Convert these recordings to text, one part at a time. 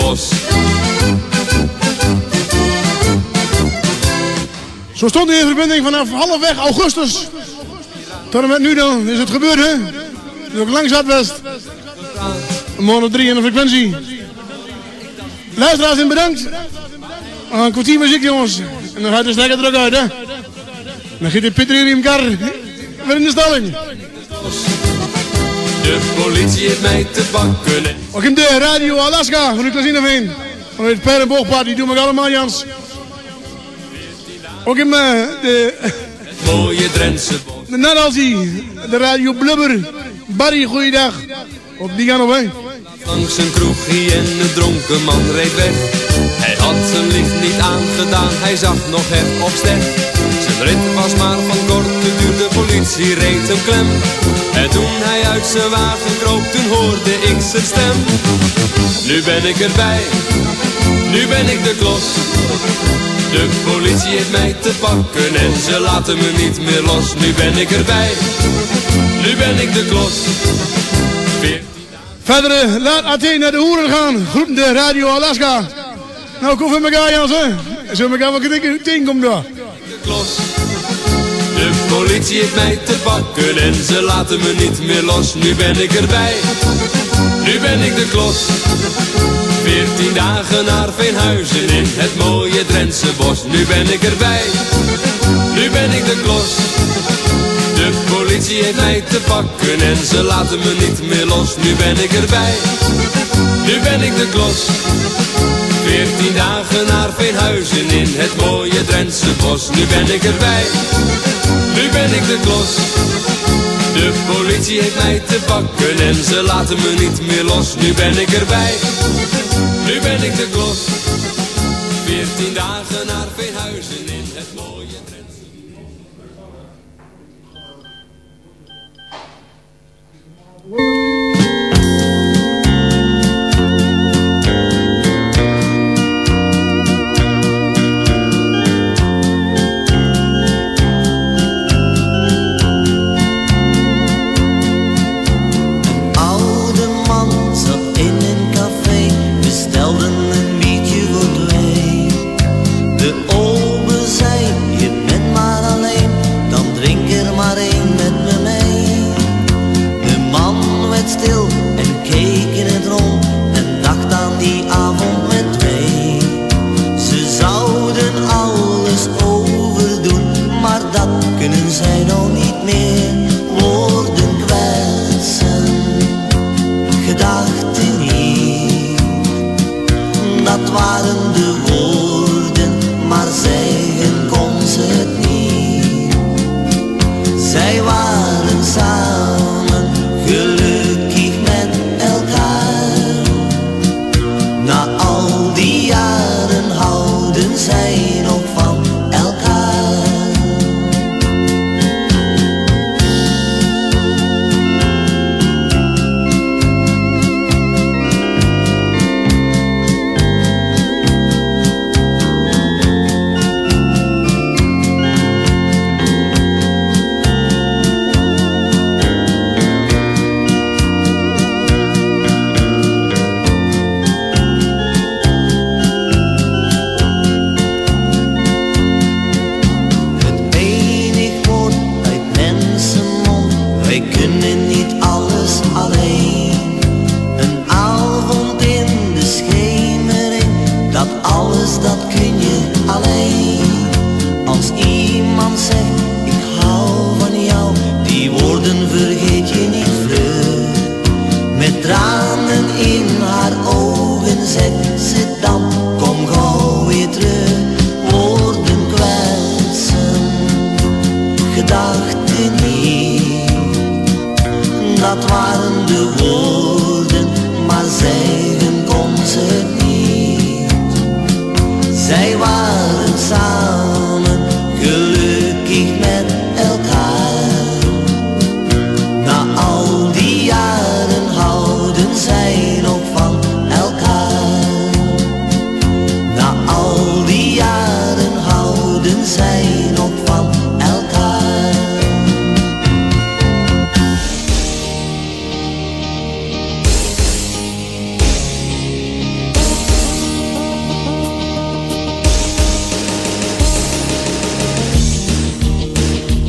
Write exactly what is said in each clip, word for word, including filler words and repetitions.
bos. Zo stond hij in verbinding vanaf halfweg augustus. Tot en met nu dan is het gebeurd, hè? Dus ook langs Zuidwest. Een maand of drie in de frequentie. Luisteraars, en bedankt. Een kwartier muziek, jongens. En dan gaat de stekker druk uit, hè? Dan gaat de Pieter hier in elkaar. Weer in de stalling. De politie heeft mij te pakken. Ook in de Radio Alaska van de Klazineveen. Van het Pijlenboogpad, die doen we allemaal, Jans. Ook in uh, de... Het mooie Drentse bos. De Nadalzie, de Radio Blubber. Barry, goeiedag. Op die gaan op, hè. Langs een kroegje en een dronken man reed weg. Hij had zijn licht niet aangedaan, hij zag nog hef op stek. Zijn rit was maar van korte duur, de politie reed hem klem. En toen hij uit zijn wagen kroop, toen hoorde ik zijn stem. Nu ben ik erbij, nu ben ik de klos. De politie heeft mij te pakken en ze laten me niet meer los. Nu ben ik erbij, nu ben ik de klos. Verder, uh, laat Athene naar de hoeren gaan. Groeten de Radio Alaska. Nou, kom van elkaar, Jans, hè. Zullen we elkaar wat kritiek tegenkomen daar? De klos. De politie heeft mij te pakken en ze laten me niet meer los. Nu ben ik erbij, nu ben ik de klos. Veertien dagen naar Veenhuizen in het mooie Drentse bos. Nu ben ik erbij, nu ben ik de klos. De politie heeft mij te pakken en ze laten me niet meer los. Nu ben ik erbij, nu ben ik de klos. Veertien dagen naar Veenhuizen in het mooie Drentse bos. Nu ben ik erbij, nu ben ik de klos. De politie heeft mij te pakken en ze laten me niet meer los. Nu ben ik erbij, nu ben ik de klos. Veertien dagen naar Veenhuizen in het mooie Drentse. De olme zei, je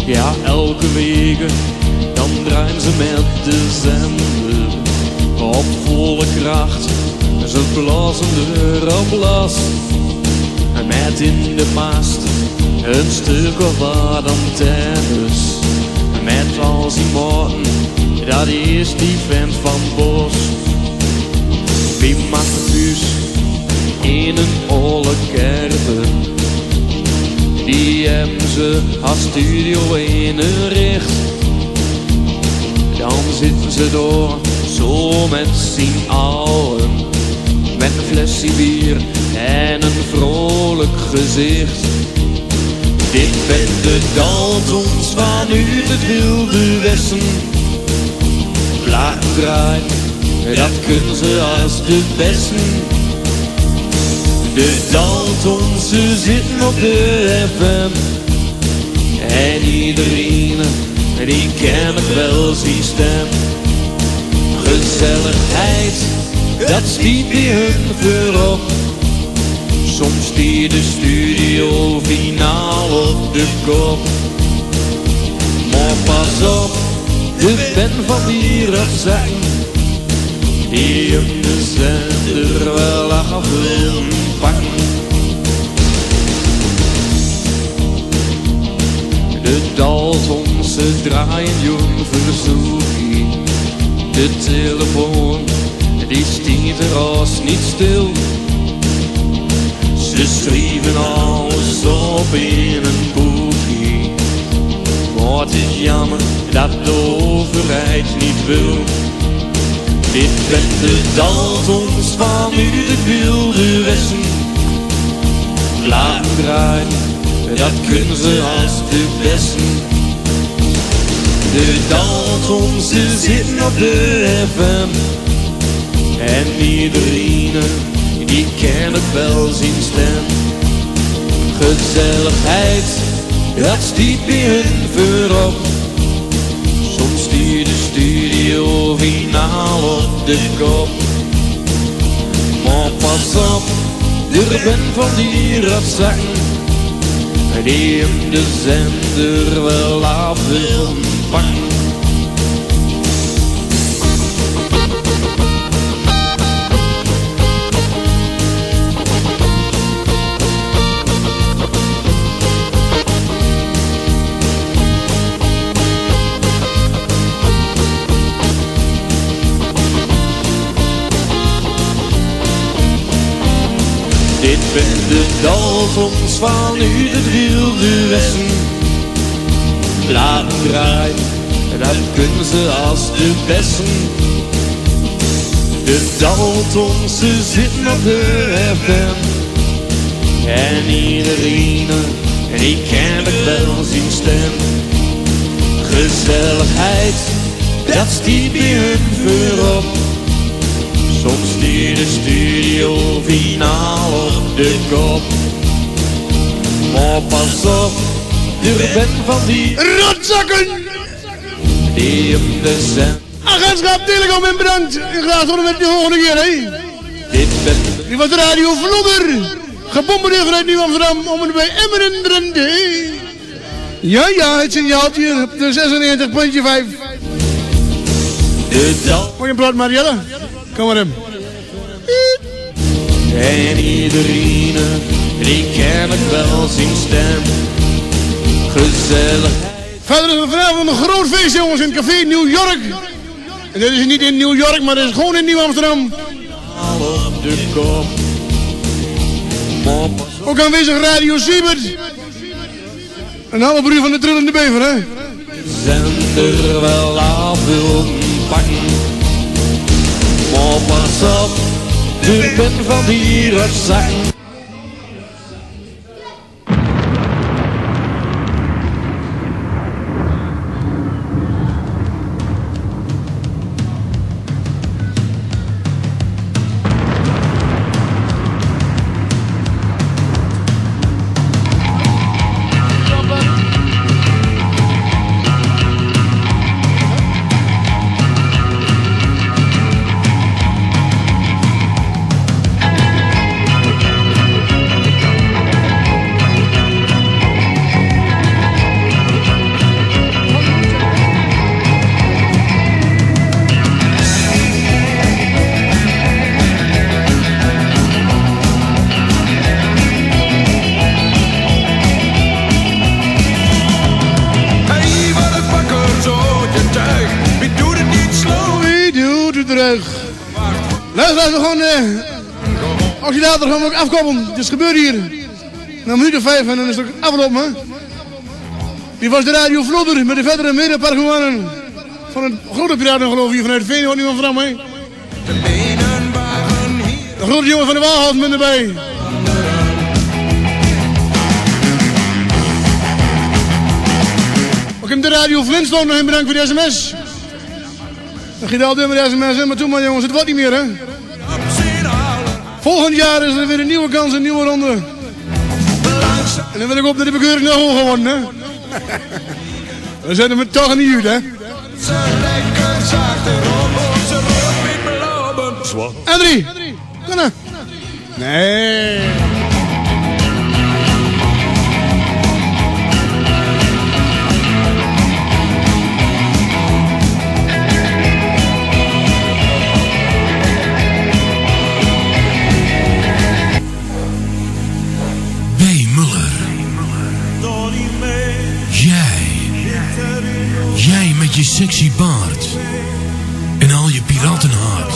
Ja, elke week dan draaien ze met de zender op volle kracht. Ze blazen er op los. Met in de mast een stuk of wat antennes. Met als die morgen, dat is die vent van Bos. Wie maakt het huis in een olle kerven? Die hebben ze als studio inricht. Dan zitten ze door, zo met z'n allen. Met een flesje bier en een vrolijk gezicht. Dit ben de Daltons vanuit het wilde westen. Platen draaien, dat kunnen ze als de besten. De Daltons, ze zitten op de F M. En iedereen, die kent wel zijn stem. Gezelligheid, dat stiet bij hun voorop. Soms stiet de studio finaal op de kop. Maar pas op, de ben van die rotzakken, die hem de zender wel af wil pakken. De Daltons, ze draaien jong verzoekie. De telefoon, die stiet er als niet stil. Ze schrijven alles op in een boekje. Maar het is jammer dat de overheid niet wil. Dit ben de Daltons vanuit het wilde westen. Laten draaien, dat kunnen ze als de besten. De Daltons, ze zitten op de F M. En iedereen, die kent het wel zijn stem. Gezelligheid, dat stiet bij hun voorop. Soms stiet de studio finaal op de kop. Maar pas op, er ben van die rotzakken, die hem de zender wel af wil pakken. Dit ben de Daltons vanuit het wilde westen. Laten draaien, dat kunnen ze als de besten. De Daltons, ze zitten op de F M. En iedereen, die kent het wel zijn stem. Gezelligheid, dat stiet bij hun voorop. Soms stiet de studio finaal op de kop. Maar pas op, er ben van die rotzakken, die hem de zend. Agentschap Telecom en bedankt. En graag tot en met de volgende keer, hè. Dit ben Dit was Radio Vlodder. Gebombardeerd vanuit Nieuw-Amsterdam om en bij Emmeren Drenthe. Ja, ja, het signaaltje op de zesennegentig punt vijf. de Dal. Moet je praat, Marielle? Kom maar hem. En iedereen, die kent het wel zijn stem. Gezellig. Verder is er vanavond een groot feest, jongens, in het café New York. En dit is niet in New York, maar dit is gewoon in Nieuw-Amsterdam. Op de kop. Maar pas op, Ook aanwezig Radio Siebert. Een halve broer van de Trillende Bever, hè? zender wel af wil pakken. Maar pas op, de ben van die rotzakken. Als je later gaan we ook afkomen. Het is gebeurd hier. Na een minuut of vijf en dan is het ook afgelopen. Hè? Die was de radio Vlodder met de verdere medeparkemannen van een grote piraten geloof ik vanuit Veen. Hoort niemand van mij. De grote jongen van de Waalhout met erbij. Ik heb de radio Flintstone nog in bedankt voor de sms. Dan ging al door met de sms in, maar toen maar jongens, het wordt niet meer hè. Volgend jaar is er weer een nieuwe kans, een nieuwe ronde. En dan wil ik op dat de bekeuring nog hoger worden hè. Dan zetten we het toch niet uit hè. Andrie, kom nou. Nee. Jij met je sexy baard en al je piratenhart.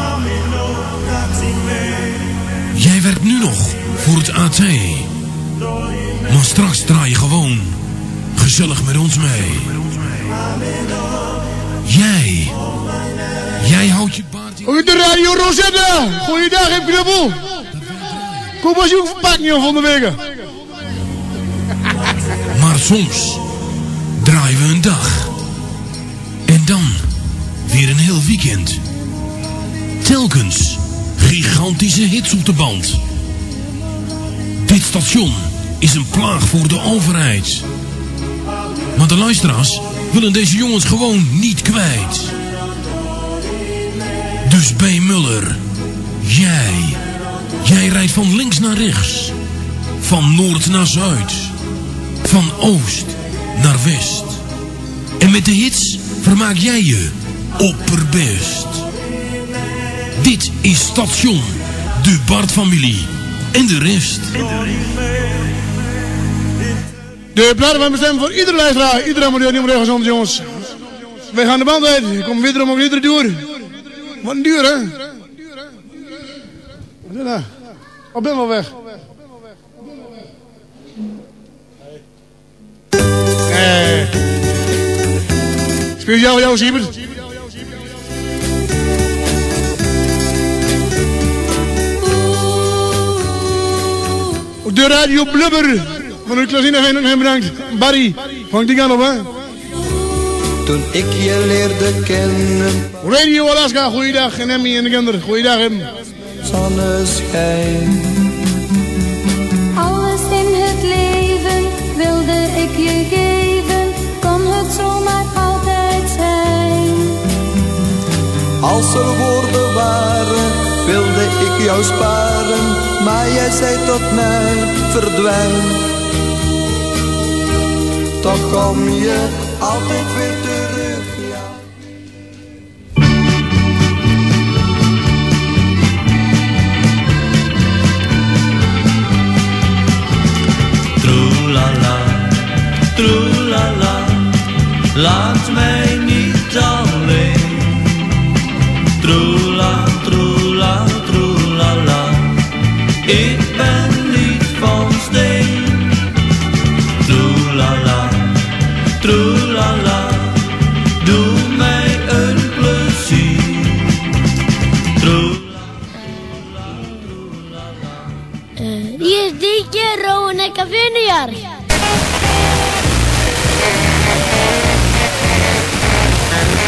Jij werkt nu nog voor het A T. Maar straks draai je gewoon gezellig met ons mee. Jij, jij houdt je baard in... Goeie de radio Rosetta! Goeiedag, heb knuppel! Kom als je ook verpakking van de wegen. Maar soms draaien we een dag. En dan weer een heel weekend. Telkens gigantische hits op de band. Dit station is een plaag voor de overheid. Maar de luisteraars willen deze jongens gewoon niet kwijt. Dus B. Muller, jij, jij rijdt van links naar rechts. Van noord naar zuid. Van oost naar west. En met de hits vermaak jij je opperbest. Dit is station de Bart-familie en de rest. De platen van bestemmen voor iedere luisteraar, iedere amateur, niet meer gezond jongens. Wij gaan de band uit, ik kom weer om ook iedere duur. Wat een duur hè? Wat is dat? Ik ben wel weg. Nee. Speel jou, jou, Siebert. De radio Blubber. Van de Klasine en bedankt. Barry, vang die kant op hè. Toen ik je leerde kennen. Radio Alaska, goeiedag. En Emmy en de kinderen, goeiedag hem. Zonneschijn. Alles in het leven wilde ik je geven. Kon het zomaar altijd zijn. Als er woorden waren, wilde ik jou sparen. Maar jij zei tot mij, verdwijn. Toch kom je altijd weer terug, ja. Troelala, troelala, laat mij niet alleen. Troela, troela, troelala, ik ben niet van steen. Troelala, troelala, doe mij een plezier. Troela, troelala. Uh, hier is D J Rowan en Café Nieuwjaar.